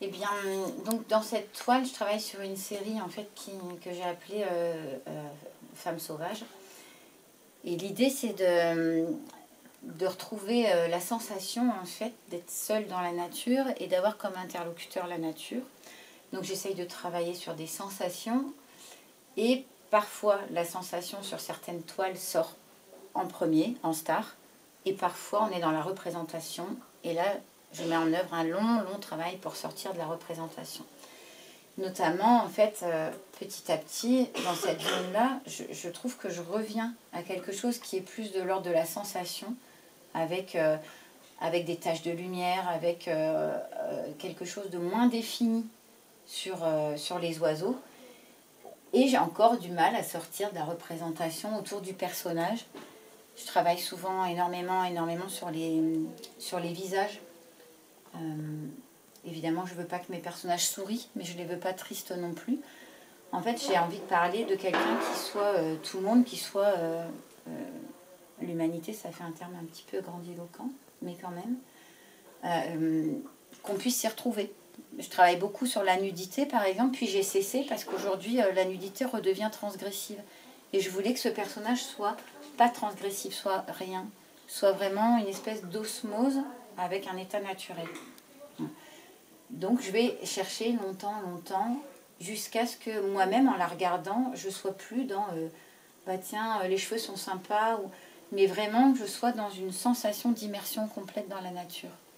Eh bien, donc dans cette toile, je travaille sur une série en fait que j'ai appelée Femmes sauvages. Et l'idée, c'est de retrouver la sensation en fait d'être seule dans la nature et d'avoir comme interlocuteur la nature. Donc j'essaye de travailler sur des sensations et parfois la sensation sur certaines toiles sort en premier, en star, et parfois on est dans la représentation et là je mets en œuvre un long travail pour sortir de la représentation. Notamment, en fait, petit à petit, dans cette zone-là, je trouve que je reviens à quelque chose qui est plus de l'ordre de la sensation, avec des taches de lumière, avec quelque chose de moins défini sur les oiseaux. Et j'ai encore du mal à sortir de la représentation autour du personnage. Je travaille souvent énormément sur les visages. Évidemment, je ne veux pas que mes personnages sourient, mais je ne les veux pas tristes non plus. En fait, j'ai envie de parler de quelqu'un qui soit tout le monde, qui soit l'humanité, ça fait un terme un petit peu grandiloquent, mais quand même, qu'on puisse s'y retrouver. Je travaille beaucoup sur la nudité, par exemple, puis j'ai cessé parce qu'aujourd'hui, la nudité redevient transgressive. Et je voulais que ce personnage soit pas transgressif, soit rien, soit vraiment une espèce d'osmose avec un état naturel. Donc je vais chercher longtemps, jusqu'à ce que moi-même, en la regardant, je sois plus dans bah tiens, les cheveux sont sympas, mais vraiment que je sois dans une sensation d'immersion complète dans la nature.